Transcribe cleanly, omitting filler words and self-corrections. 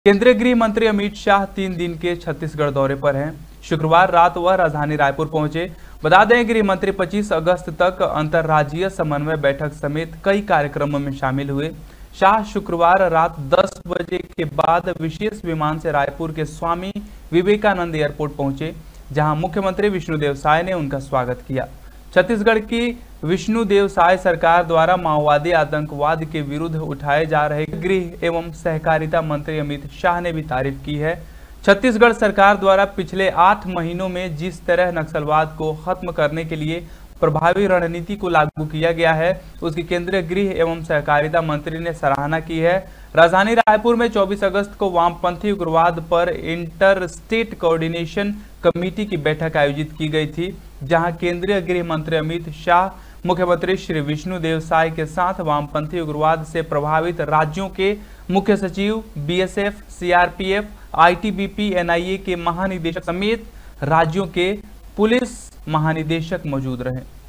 केंद्रीय गृह मंत्री अमित शाह 3 दिन के छत्तीसगढ़ दौरे पर हैं। शुक्रवार रात वह राजधानी रायपुर पहुंचे। बता दें, गृह मंत्री 25 अगस्त तक अंतर्राज्यीय समन्वय बैठक समेत कई कार्यक्रमों में शामिल हुए। शाह शुक्रवार रात 10 बजे के बाद विशेष विमान से रायपुर के स्वामी विवेकानंद एयरपोर्ट पहुंचे, जहां मुख्यमंत्री विष्णुदेव साय ने उनका स्वागत किया। छत्तीसगढ़ की विष्णुदेव साय सरकार द्वारा माओवादी आतंकवाद के विरुद्ध उठाए जा रहे गृह एवं सहकारिता मंत्री अमित शाह ने भी तारीफ की है। छत्तीसगढ़ सरकार द्वारा पिछले 8 महीनों में जिस तरह नक्सलवाद को खत्म करने के लिए प्रभावी रणनीति को लागू किया गया है, उसकी केंद्रीय गृह एवं सहकारिता मंत्री ने सराहना की है। राजधानी रायपुर में 24 अगस्त को वामपंथी उग्रवाद पर इंटर स्टेट कोऑर्डिनेशन कमेटी की बैठक आयोजित की गई थी, जहां केंद्रीय गृह मंत्री अमित शाह, मुख्यमंत्री श्री विष्णुदेव साय के साथ वामपंथी उग्रवाद से प्रभावित राज्यों के मुख्य सचिव, बीएसएफ, सीआरपीएफ, आईटीबीपी, एनआईए के महानिदेशक समेत राज्यों के पुलिस महानिदेशक मौजूद रहे।